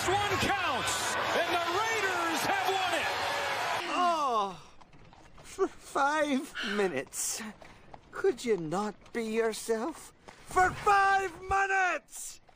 This one counts, and the Raiders have won it. Oh, for 5 minutes. Could you not be yourself? For 5 minutes!